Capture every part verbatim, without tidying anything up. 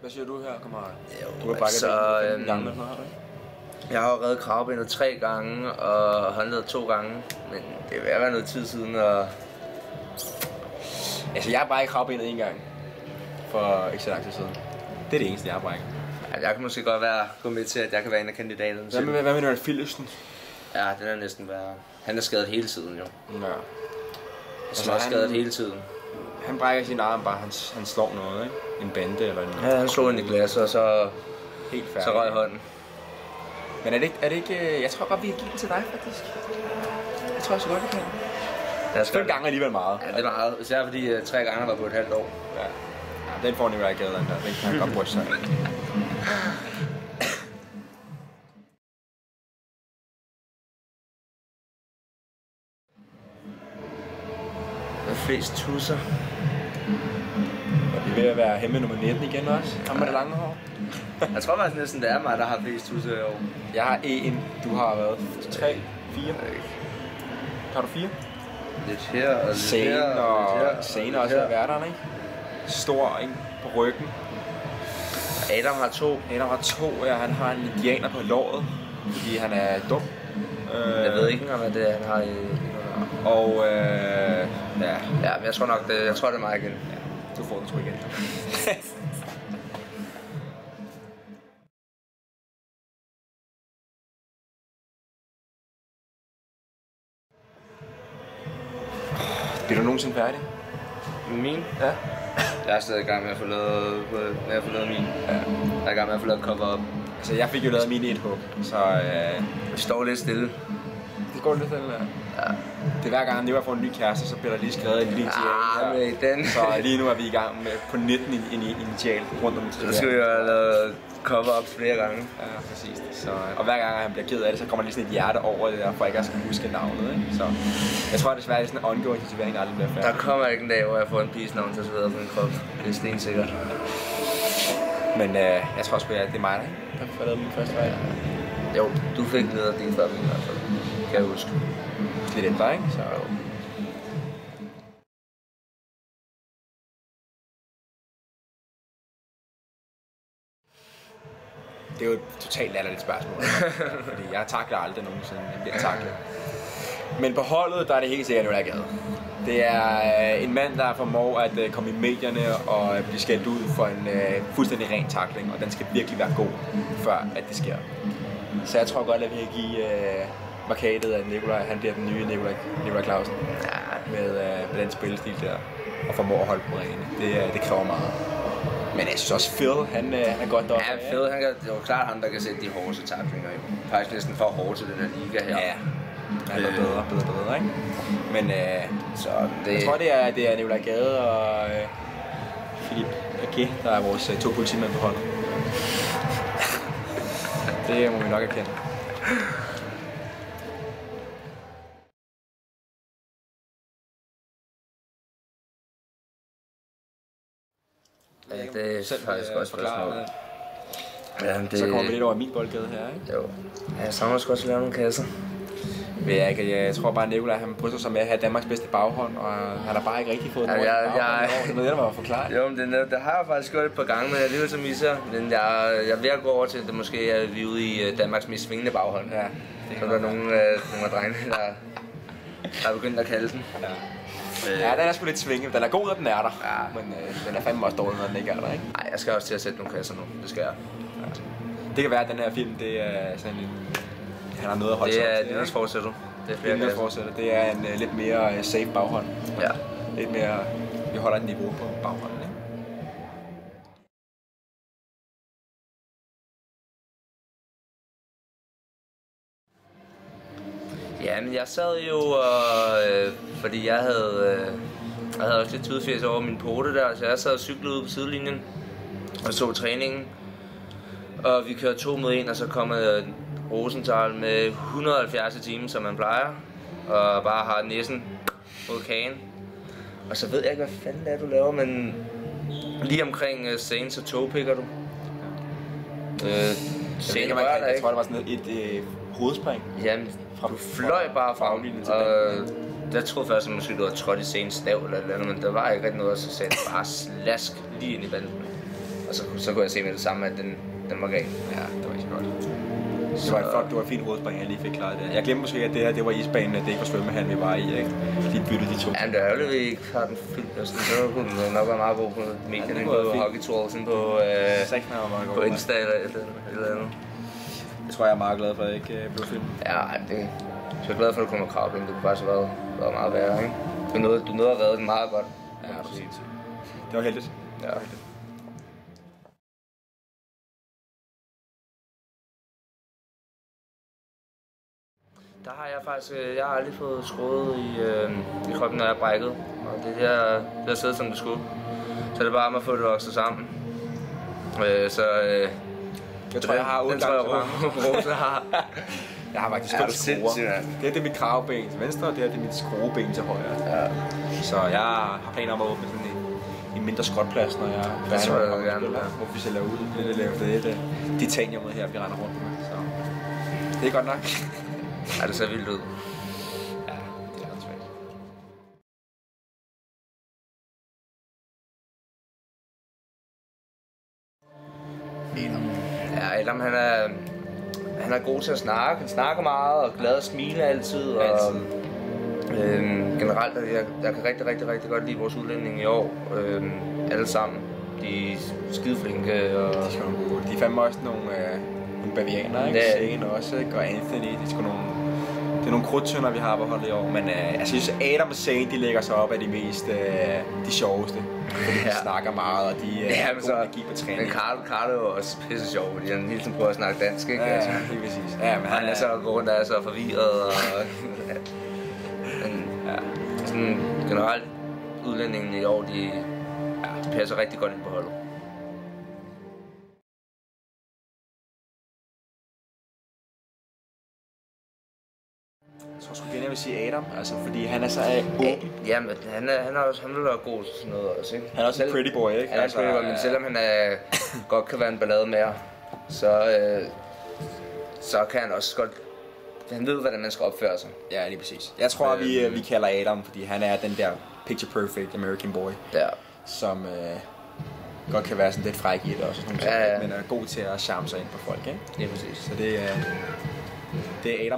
Hvad siger du her, kammerat? Jo, Du har bakket altså, den øhm, gange, har du ikke? Jeg har jo reddet kravbenet tre gange og håndledet to gange, men det vil være noget tid siden, og... Altså, jeg har bare ikke kravbenet en gang for ikke så lang tid siden. Det er det eneste, jeg har brækket. Ja, jeg kan måske godt være gå med til, at jeg kan være en af kandidaterne. Hvad med, hvad med Nørd Philipsen? Ja, den er næsten værre. Han er skadet hele tiden, jo. Ja. Altså, han er skadet hele tiden. Han brækker sin arm bare, han, han slår noget, ikke? En bande eller en... Ja, han slog ind i glas, og så... Helt færdig. Så røg hånden. Men er det ikke... Er det ikke jeg tror godt, vi kan give den til dig, faktisk. Jeg tror så godt, vi kan. Jeg skal... Fem gange alligevel meget. Ja, det er meget. Især fordi uh, tre gange var på et halvt år. Ja. Ja, den får Nikolaj Gade, den der. Den kan han godt bryste sig. Hvad flest tusser? Og vi er ved at være hjemme nummer nitten igen også. Ham med det lange hår. Jeg tror faktisk næsten, det er mig, der har flest tusser i år. Jeg har en. Du har været tre, fire. Har du fire? Lidt her og lidt Sane her og, og lidt her. Sane også er værterne, ikke? Stor, ikke? På ryggen. Adam har to. Adam har to, ja. Han har en indianer på låret, fordi han er dum. Jeg ved ikke engang, hvad det er, han har i... Og øh, ja. Ja, men jeg tror nok, det, jeg tror, det er mig igen. Ja, du får den sgu igen. Bliver du nogensinde færdig? Min? Ja. Jeg er stadig i gang med at få lavet, med at få lavet min. Ja. Jeg er i gang med at få lavet cover-up. Altså, jeg fik jo lavet min i et hug, så øh, det står lidt stille. Det går lidt stille, ja. Ja. Det er hver gang, jeg får en ny kæreste, så bliver der lige skrevet en lille initial. Ja, med den. Så lige nu er vi i gang med på nitten in, in, initial rundt om til. Så skal vi jo have lavet cover-up flere gange. Ja, præcis. Så, og hver gang han bliver ked af det, så kommer der lige sådan et hjerte over det der, for ikke at skal huske navnet. Ikke? Så jeg tror desværre, det er sådan en ongoing tatovering, der aldrig bliver færdig. Der kommer ikke en dag, hvor jeg får en pigenavn tatoveret på min krop. Det er stensikkert. Men øh, jeg tror sgu, at det er mig, der har lavet min første vej. Jo, du fik lidt af din før min i hvert fald. Kan jeg huske. Det er den der, ikke? Så jo. Det er jo et totalt latterligt spørgsmål, fordi jeg takler aldrig nogensinde, jeg bliver taklet. Men på holdet, der er det helt sikkert Nikolaj Gade. Det er en mand, der formår at komme i medierne og blive skældt ud for en uh, fuldstændig ren takling, og den skal virkelig være god, før at det sker. Så jeg tror godt, at vi kan give uh, markadet, at Nikolaj, han bliver den nye Nikolaj, Nikolaj Clausen. Ja. Med, uh, med den spillestil der, og formår at holde på rene. Det, uh, det kræver meget. Men jeg synes også, Phil, han, uh, han er godt deroppe. Ja, Phil, han kan, det er jo klart ham, der kan sætte de hårdeste taklinger. Faktisk næsten for hårdt til den her liga her. Ja. Han er bedre, bedre, bedre, ikke? Men øh, så det... jeg tror, det er, det er Nikolaj Gade og øh, Philippe Paquet, der er vores øh, to politimænd på holdet. Det må vi nok erkende. Ja, det er selv faktisk øh, godt spørgsmål. Ja, det... Så kommer vi lidt over min boldgade her, ikke? Jo. Ja, jeg savner også at lave nogle kasser. Men jeg, jeg, jeg tror bare, at Nikolaj han bryster sig med at have Danmarks bedste baghånd, og han har bare ikke rigtig fået den ja, jeg, jeg, det er noget, der var forklaret. Jo, men det, det har jeg faktisk gjort et par gange, men alligevel så misser. Men jeg, jeg er ved at gå over til, at det måske er vi ude i Danmarks mest svingende baghånd. Ja, det så der er nogle, øh, nogle af drengene, der, der er begyndt at kalde den. Ja. Ja, den er sgu lidt svingende. Den er god, og den er der. Ja. Men øh, den er fandme også dårlig, når den ikke er der, ikke? Nej, jeg skal også til at sætte nogle kasser nu. Det skal jeg. Ja. Det kan være, at den her film, det er sådan en... Han har noget at holde sig til. Det er Linus fortsætter. Det er flere Linus fortsætter. Det er en uh, lidt mere uh, safe baghånd. Ja. Lidt mere... Vi holder et niveau på baghånden, ikke? Ja, men jeg sad jo, øh, fordi jeg havde, øh, jeg havde også lidt tudefjæs over min pote der, så jeg sad og cyklede ude på sidelinjen og så træningen. Og vi kørte to mod en, og så kom øh, Rosenthal med et hundrede og halvfjerds i timen, som man plejer, og bare har næsen mod kagen. Og så ved jeg ikke, hvad fanden det er, du laver, men lige omkring uh, Sane, så togpikker du. Øh, Sane jeg, rører dig jeg tror, det var sådan et, et øh, hovedspring. Jamen, fra, du fløj bare fra baglinjen til og der troede først, at måske du havde trådt i Sanes stav eller noget, men der var ikke rigtig noget, så sagde det bare slask lige ind i banden. Og så, så kunne jeg se med det samme, at den, den var gal. Ja, det var ikke så godt. Det var et flot, det var et fint hovedspring, jeg lige fik klaret det. Jeg glemte måske, at det her, det var isbanen, at det ikke var svømmehallen, vi var i, ikke? De byttede de to. Ja, men det er ærgerligt, at vi ikke har den fyldt. Så kunne den nok være meget god på medierne, ja, på hockeytour, sådan på, øh, på Insta eller et eller andet. Det tror jeg, jeg er meget glad for, at jeg ikke øh, blev filmet. Ja, det så jeg er glad for, at du kommer krav på. Det kunne faktisk have været, været meget værre, ikke? Du nåede, du nåede at redde den meget godt. Ja, præcis. Det var heldigt. Ja. Heldigt. Der har jeg faktisk, jeg har aldrig fået skruet i, øh, i kroppen, når jeg er brækket. Og det der, det har siddet som det skulle. Så det er bare om at få det vokset sammen. Øh, så øh, jeg tror, jeg har otte gange så mange. Rose har. Jeg har faktisk fem skruer. Det er det mit kravben til venstre, og det er det mit skrueben til højre. Ja. Så jeg har planer om at åbne sådan en, en mindre skrotplads, når jeg det tror jeg gerne, spiller, ja. Hvor vi sælger ud. Det er det, det, det titaniumet her, vi render rundt med. Så det er godt nok. Ja, det ser vildt ud. Ja, det er ret svært. Adam. Ja, Adam han er, han er god til at snakke. Han snakker meget og glad og smiler altid. Og, altid. Øhm, generelt, jeg, jeg kan rigtig, rigtig, rigtig godt lide vores udlændinge i år. Øhm, alle sammen. De er skideflinke. Og... De er sgu nogle gode. De er fandme også nogle, øh, nogle bavianer, ikke? Shane også, ikke? Og Anthony, de er sgu nogle... Det er nogle krudtønder, vi har på holdet i år, men øh, jeg synes, Adam og Zane, de lægger sig op af de mest, øh, de sjoveste. Fordi de ja. snakker meget, og de øh, ja, har god energi på træning. Men Carl, Carl er jo også pisse sjov, fordi han hele tiden prøver at snakke dansk, ikke? Ja, altså, det er præcis. Ja, men han, han er så rundt og er så forvirret, og... men, ja, sådan generelt, udlændingen i år, de, ja, de passer rigtig godt ind på holdet. Jeg tror sgu igen, jeg vil sige Adam, altså, fordi han er så åben. Ja, men han, er, han, er også, han vil være god til sådan noget også, ikke? Han er også en pretty boy, ikke? Han er altså, pretty boy, men selvom han er, godt kan være en ballade med så, øh, så kan han også godt... Han ved, hvordan man skal opføre sig. Ja, lige præcis. Jeg tror, øh, vi, vi kalder Adam, fordi han er den der picture perfect American boy. Ja. Som øh, godt kan være sådan lidt fræk i det også, sådan ja, ja. Men er god til at charme sig ind på folk, ikke? Lige præcis. Så det, øh, det er Adam.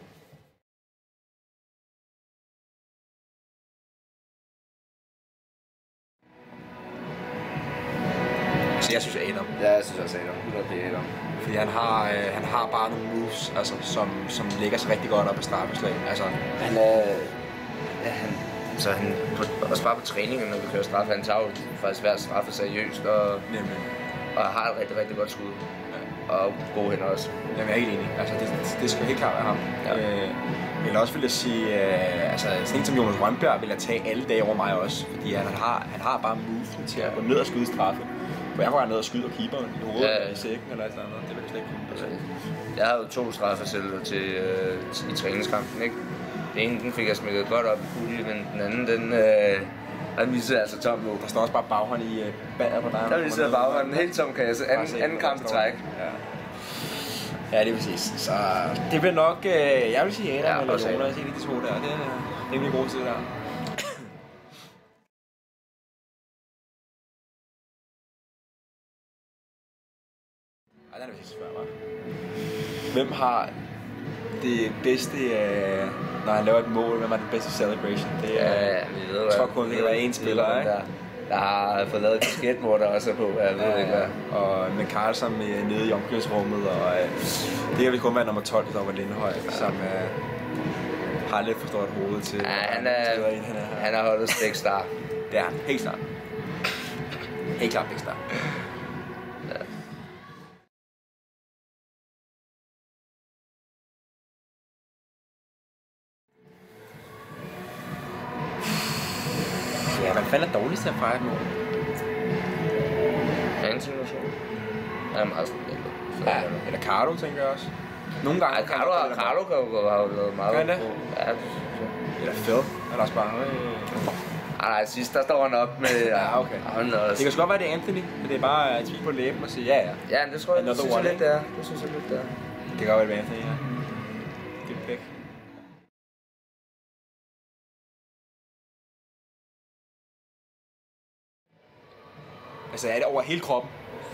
Så jeg synes Adam. Ja, jeg synes også Adam. hundrede procent Adam. Fordi han har, øh, han har bare nogle moves, altså, som, som lægger sig rigtig godt op på straffeslag. Altså, han er... Ja, han... Så han... På, også bare på træningen, når vi kører straffe, han tager jo faktisk hver straffe seriøst, og... Nemlig. Og har et rigtig, rigtig godt skud. Ja. Og gode hænder også. Jamen, jeg er helt enig. Altså, det, det skal helt klart være ham. Ja. Øh, eller også vil jeg sige, øh, altså sådan en som Jonas Rønbjerg vil jeg tage alle dage over mig også. Fordi han har, han har bare moven til at gå ned og skyde straffe. For jeg går ned og skyde og keeperen i hovedet, ja, ja. I sækken eller et eller andet. Det vil jeg slet ikke kunne. Jeg havde jo to straffer selv til, øh, til, i træningskampen, ikke? Den ene, den fik jeg smækket godt op i pulje, men den anden, den... Øh, den missede altså tom nu. Der står også bare baghånd i øh, bager på dig. Der missede baghånden, helt tom kasse. Anden, anden kamp i træk. Ja. Ja, det er præcis. Så det bliver nok, øh, jeg vil sige Adam ja, eller Jonas, en af de to der. Det er rimelig god tid der. Ej, den er virkelig svært, hva'? Hvem har det bedste, øh, når han laver et mål? Hvem har det bedste celebration? Det er, ja, ja, vi ved, jeg tror kun, det er en spiller, ikke? Der, der har fået lavet et kasketmål, der også er på, jeg ved ja, ikke hvad. Og med Karlsson nede i omklædningsrummet, og øh, det kan vi kun være nummer tolv, der var Lindhøj, ja. Som øh, har lidt for stort hoved til. Ja, han er, en, han er, han er holdet Big Star. Det er han, helt klart. Helt klart Big Star. Ja. Ja, hvad fanden er dårligst til at fejre et mål? Anden situation. Han er meget stabil. Ja, eller Cardo, tænker jeg også. Nogle gange... Ja, Cardo har, Cardo kan jo have lavet meget. Kan det? Ja, eller Phil. Eller også bare... Ej, nej, sidst der står han op med... Ja, okay. Det kan sgu godt være, det er Anthony, men det er bare at tvivl på læben og sige ja, ja. Ja, det tror jeg, det synes jeg lidt, det er. Det synes jeg lidt, det er. Det kan godt være, det er Anthony, ja. Det er pæk. Altså, er det over hele kroppen?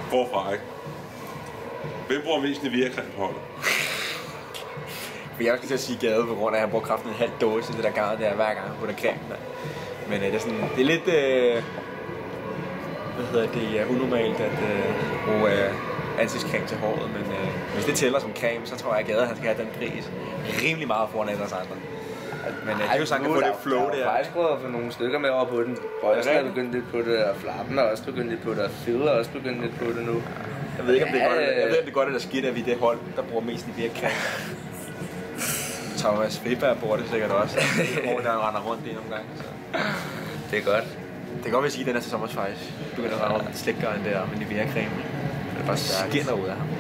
Forfra, ikke? Hvem bruger mest Nivea-creme på holdet? For jeg skal til at sige Gade, på grund af, at han bruger kraften en halv dåse, det der garde der, hver gang han putter creme der. Men øh, det er sådan, det er lidt, øh, hvad hedder det, ja, unormalt at øh, bruge øh, ansigtscreme til håret, men øh, hvis det tæller som creme, så tror jeg, at Gade, han skal have den pris rimelig meget foran alle os andre. Men øh, det er jo sådan, at få det flow der. Jeg har faktisk prøvet at få nogle stykker med over på den. Bøjsen er begyndt lidt på det, og Flappen er også begyndt lidt på det, og Phil er også begyndt lidt på det nu. Jeg ved ikke, om det er godt, jeg ved, om det er godt eller skidt, at vi er det hold, der bruger mest i virkelig. Thomas Feber bruger det sikkert også. Hvor der render rundt i nogle gange. Så. Det er godt. Det kan godt være, at den her sæson også faktisk begynder at rende rundt slægtgøren der med Nivea-creme. Det er bare skinner ud af ham.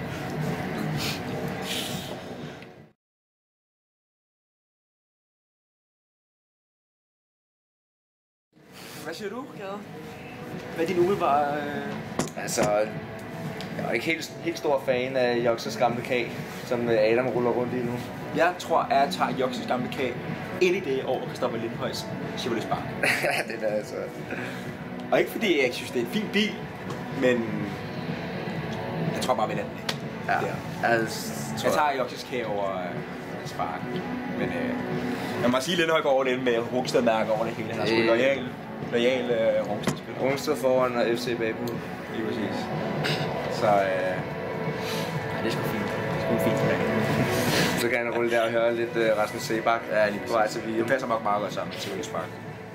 Hvad siger du, Gade? Hvad er din umiddelbare... Øh... Altså, jeg er ikke helt, helt stor fan af Joxes gamle kage, som Adam ruller rundt i nu. Jeg tror, at jeg tager Joxes gamle kage ind i det over Christopher Lindhøjs Chevrolet Spark. Ja, det er altså... Og ikke fordi jeg ikke synes, det er en fin bil, men jeg tror bare, vi lader den. Ja, altså, jeg tager Joxes kage over uh, Spark. Men øh, jeg må sige, at Lindhøj går all in med Rungsted-mærker over det hele. Han er sgu lojal, lojal uh, Rungsted-spiller. Rungsted foran og F C bagpå. Lige præcis. Så øh, ja, det er sgu fint. Det er sgu fint for mig. Så kan han rulle der og høre lidt uh, Rasmus Sebak. Ja, lige på vej til Vium. Det passer nok meget godt sammen til Chevrolet Spark.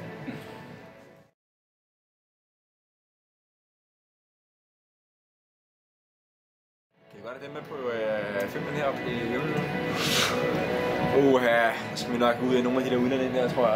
Kan I godt have dem med på øh, filmen heroppe i Jøvlen? Åh, ja, så skal vi nok ud i nogle af de der udlændinge der, tror jeg.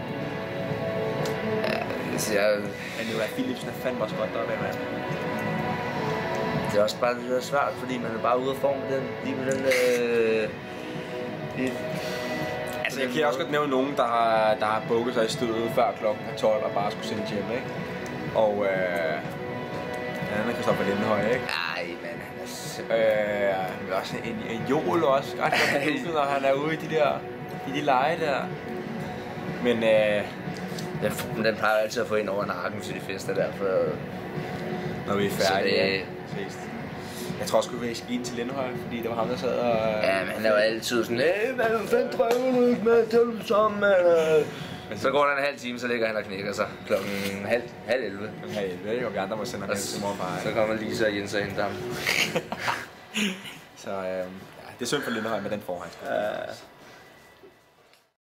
Ja, jeg... Men det var Philipsen er fandme også godt deroppe, mand. Det er også bare lidt svært, fordi man er bare ude af form med den, lige med den, øh... lige... Altså, jeg kan også godt nævne nogen, der har, der har bukket sig i stødet før klokken tolv og bare skulle sende hjem, ikke? Og øh... ja, han er Christopher Lindhøj, ikke? Ej, men han er Øh, men også en, en Joel også, ret godt lukket, når han er ude i de der, i de lege der. Men øh... Den, den plejer altid at få ind over nakken til de fester der, for... Når vi er færdige, det... ja. Jeg tror sgu, vi skal ind til Lindhøj, fordi det var ham, der sad og... Ja, men han er jo altid sådan, hey, hvad fanden drømmer du ikke med, tæl du sammen, mand? Så går der en halv time, så ligger han og knækker sig klokken halv, halv elleve. Halv elleve, ikke? Og vi andre må sende ham hen til morfar. Så kommer Lisa og Jens og henter ham. Så øh, ja, det er synd for Lindhøj med den forhånd. Uh...